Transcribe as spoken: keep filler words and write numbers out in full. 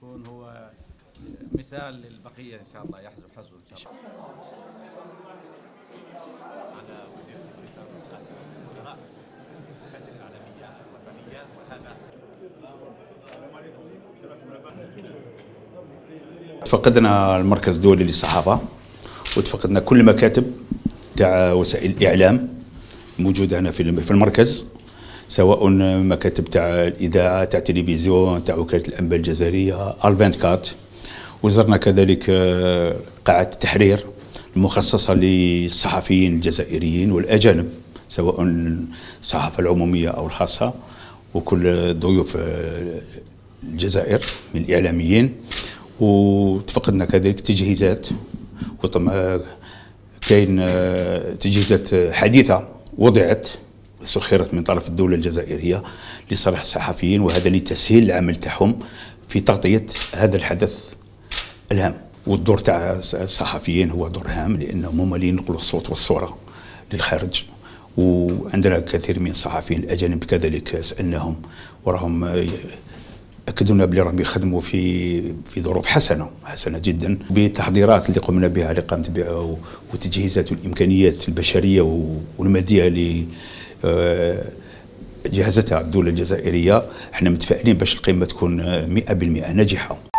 يكون هو مثال للبقية إن شاء الله، يحذو حظه إن شاء الله. على وزير الاتصال ومدراء المؤسسات الإعلامية الوطنية. وهذا فقدنا المركز الدولي للصحافة، وتفقدنا كل المكاتب تاع وسائل الإعلام موجودة هنا في المركز، سواء مكاتب تاع الإذاعة، تاع التلفزيون، تاع وكالة الأنباء الجزائرية، أربعة وعشرين. وزرنا كذلك قاعة التحرير المخصصة للصحفيين الجزائريين والأجانب، سواء الصحافة العمومية أو الخاصة، وكل ضيوف الجزائر من الإعلاميين. وتفقدنا كذلك تجهيزات، وطبعا كاين تجهيزات حديثة وضعت سخرت من طرف الدولة الجزائرية لصالح الصحفيين، وهذا لتسهيل العمل تاعهم في تغطية هذا الحدث الهام. والدور تاع الصحفيين هو دور هام، لأنهم هم اللي ينقلوا الصوت والصورة للخارج. وعندنا كثير من الصحفيين الأجانب كذلك سألناهم، وراهم أكدوا لنا بلي راهم يخدموا في في ظروف حسنة حسنة جدا، بالتحضيرات اللي قمنا بها اللي قامت بها، وتجهيزات والإمكانيات البشرية والمادية اللي جهزتها الدولة الجزائرية. احنا متفائلين باش القمة تكون مئة بالمئة ناجحة.